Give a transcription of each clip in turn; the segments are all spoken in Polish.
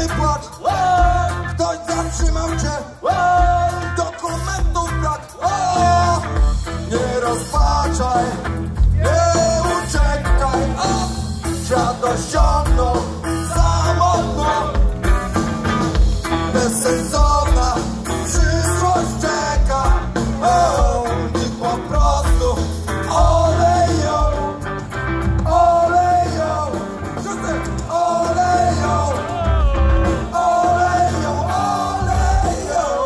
płacz, ktoś zatrzymał cię, dokumentów brak. Nie rozpaczaj, nie uciekaj, świat osiągnął samotną, bezsensowna przyszłość czeka. I po prostu olej ją, olej ją, olej ją, olej ją, olej ją.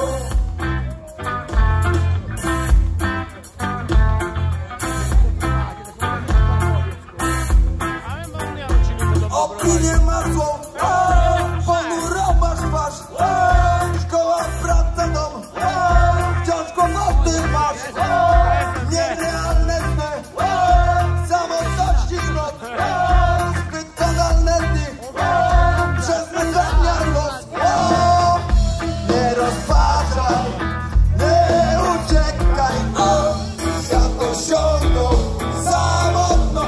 Opinię ma złą, ponurą masz twarz, szkoła, praca, dom, wciąż kłopoty masz, nierealne sny, samotności noc, zbyt banalne dni, przez wyzwania los. Nie rozpaczaj, nie uciekaj, świat osiągnął samotną,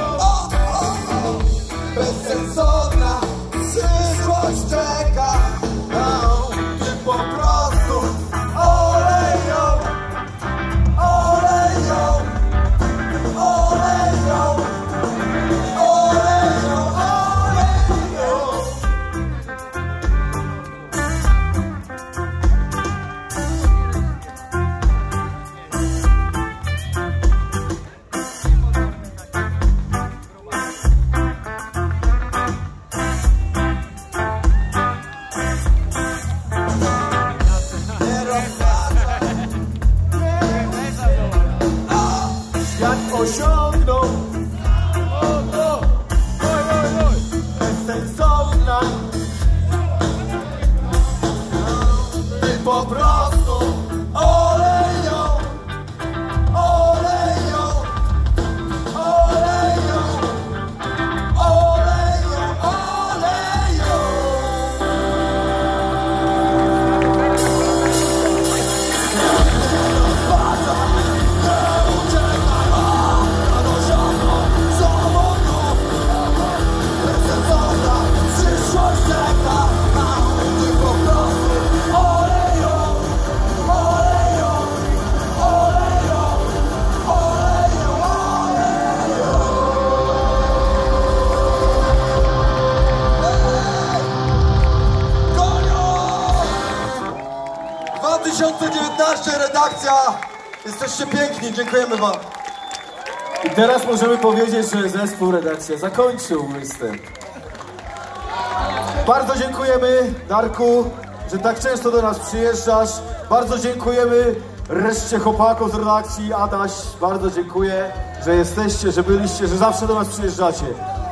bezsensowna przyszłość czeka. Ty po prostu olej ją, olej ją, olej ją, olej ją, olej ją. Świat osiągnął bezsensowna, ty po prostu olej ją, olej ją, olej ją, olej ją, olej ją. Przyszłość czeka, ty po prostu olej ją, olej ją, olej ją, olej ją, olej ją. Koniec! 2019 redakcja, jesteście piękni, dziękujemy wam. I teraz możemy powiedzieć, że zespół redakcja zakończył występ. Bardzo dziękujemy, Darku, że tak często do nas przyjeżdżasz. Bardzo dziękujemy reszcie chłopaków z redakcji. Adaś, bardzo dziękuję, że jesteście, że byliście, że zawsze do nas przyjeżdżacie.